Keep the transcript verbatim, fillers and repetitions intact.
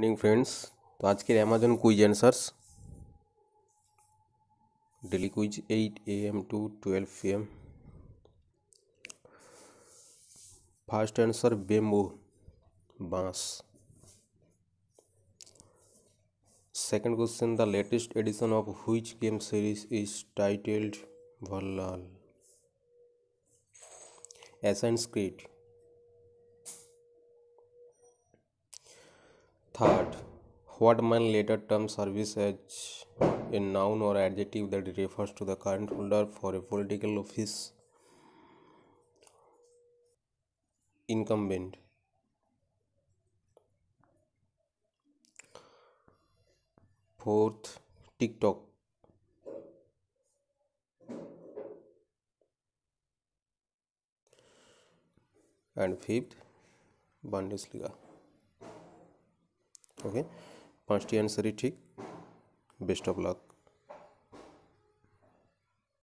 Morning friends. तो आज के Amazon quiz answers daily quiz at A M to twelve P M. First answer bamboo बांस। Second question the latest edition of which game series is titled Valhalla Assassin's Creed। Third, what man later term service as a noun or adjective that refers to the current holder for a political office? Incumbent। Fourth, TikTok। And fifth, Bundesliga। Okay, पांचटी answer ही ठीक। Best of luck.